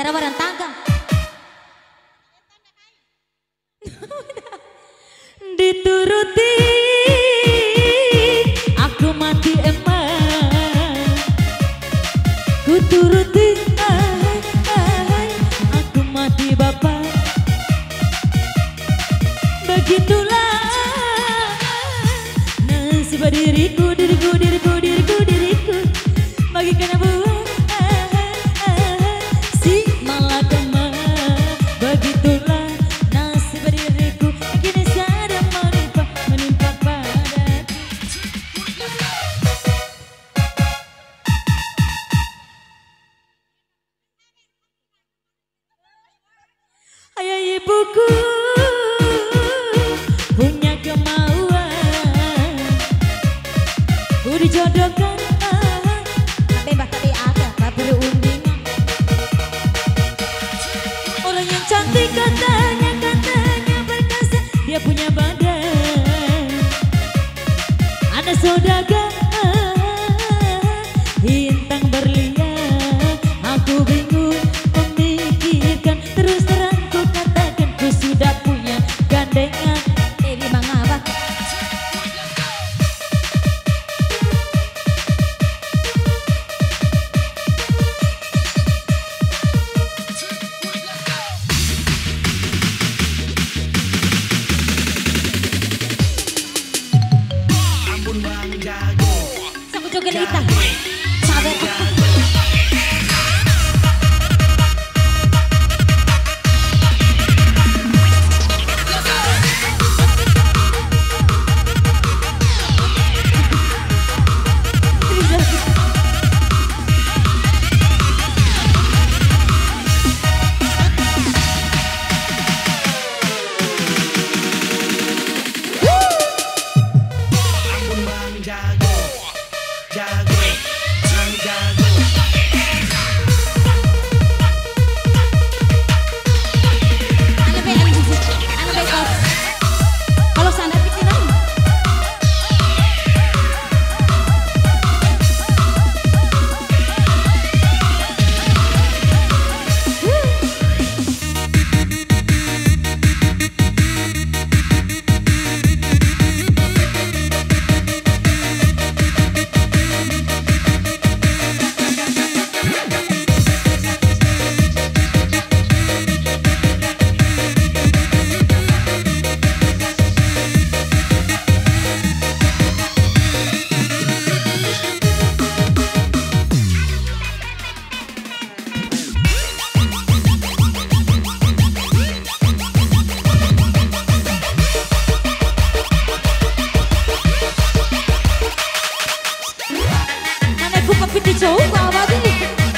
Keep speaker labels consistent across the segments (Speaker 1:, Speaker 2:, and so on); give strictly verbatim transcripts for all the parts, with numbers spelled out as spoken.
Speaker 1: Jarawaran tangga. Dituruti aku mati emang. Ku turuti ahai, ahai, aku mati bapak. Begitulah nasib diriku, diriku, diriku, diriku, diriku. Bagikan buah si malakama. Begitulah nasib diriku, kini sedang menimpa, menimpa padaku. Ayah ibuku punya kemauan, ku dijodohkan. Tapi mbak tadi ada, tak berundingan. Orang yang cantik katanya, katanya perkasa. Dia punya badan, ada saudagar, bintang berlian. Aku bingung memikirkan, terus terang ku katakan ku sudah punya gandengan. Dewi Bang Abah. Saku joget kita. Sabar. Jauh bawa dulu.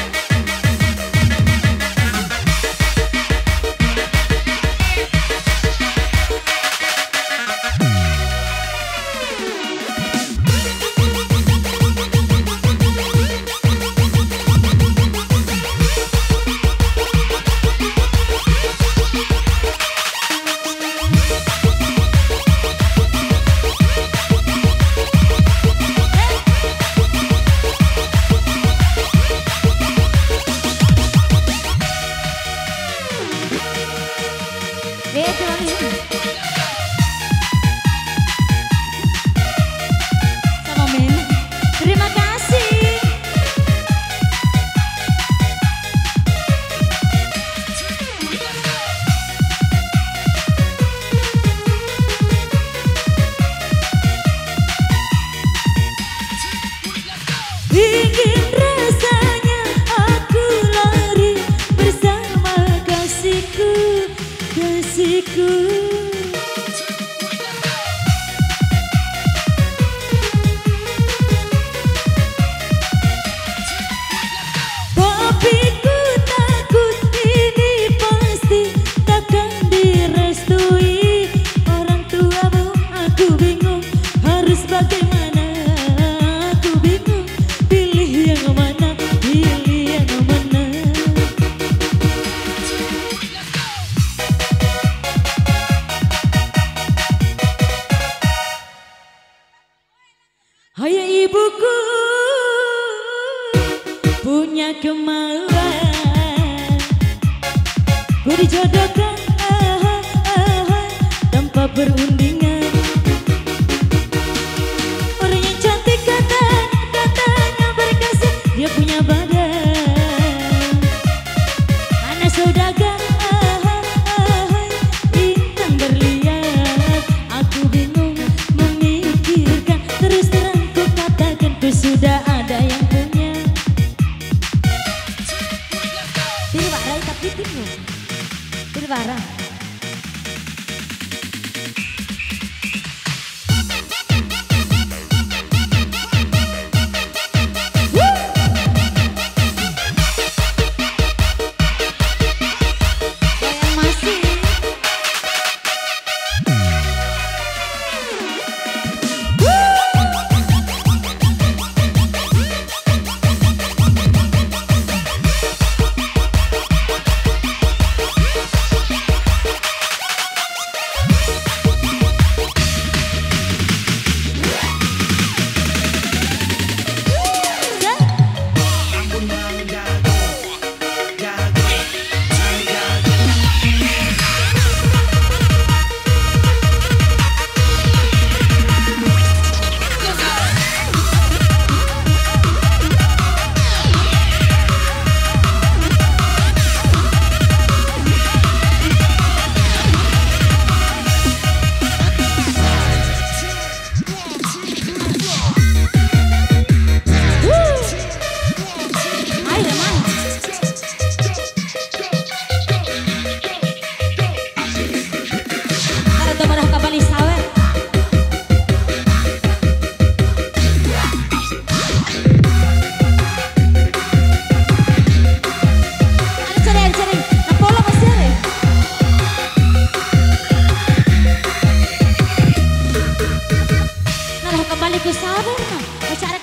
Speaker 1: Sama men. Terima kasih. Ingin rasanya aku lari bersama kasihku, kasihku. Tapi ku takut ini pasti takkan direstui orang tuamu. Aku bingung harus bagaimana. Aku bingung pilih yang mana, pilih yang mana. Hai ibuku punya kemauan, ku dijodohkan ah, ah, ah, tanpa perundingan. Orang yang cantik katanya, katanya berkasih, dia punya badan. Mana saudagar ah, ah, ah, bintang berlian. Aku bingung memikirkan, terus terang ku katakan ku sudah ada yang punya. Pilih warna tapi timu. Pilih warna. Kembali ke sabar, nah.